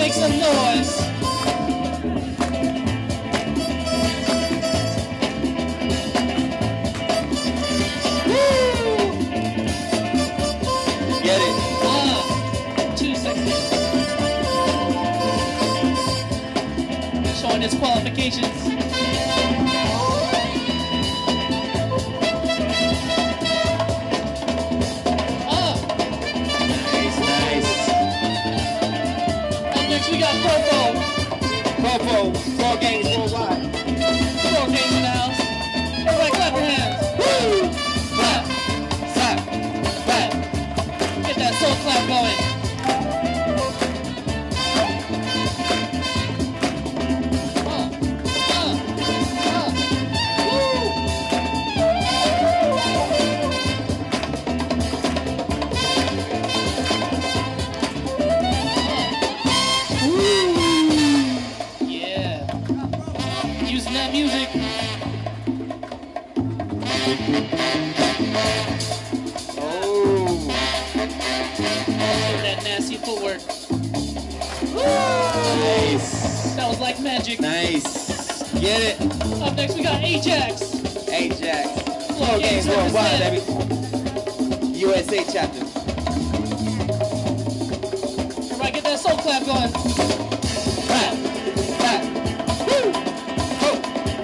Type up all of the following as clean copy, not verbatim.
make some noise. Woo! Get it. 2 seconds. Showing his qualifications. Next we got Fofo. Fofo, 4 gangs worldwide. 4 gangs in the house. Everybody clap your hands. Woo! Clap, Clap, clap. get that soul clap going. Using that music. Oh. That nasty footwork. Nice. That was like magic. Nice. Get it. Up next we got Ajax. Ajax. 4 Gangs gangs worldwide, represent. baby. USA chapter. Everybody get that soul clap going. Clap, clap. Woo! Oh.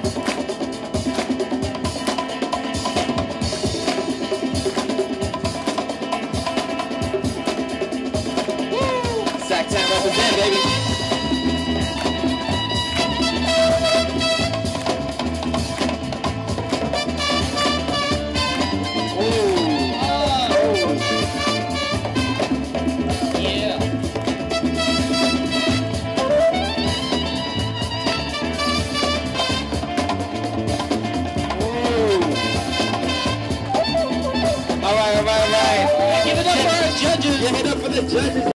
Sac Town represent, baby. Yeah. All right. Give it up for our judges. Give it up for the judges.